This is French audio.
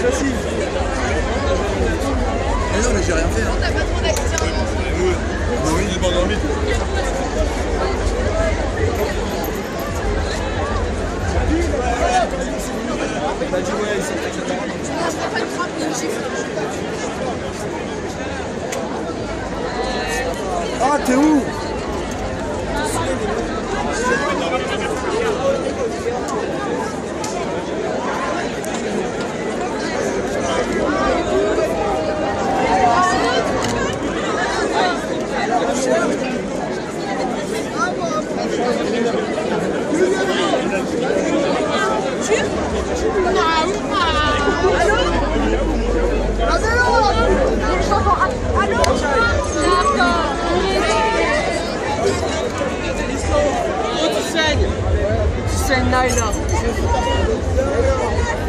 aussi. Mais non, mais j'ai rien fait. Hein. T'as pas trop d'activité. Oui, il est pas dormi. Bah, dis ouais, il s'est fait que ah, t'es où? Tu saignes, Naila.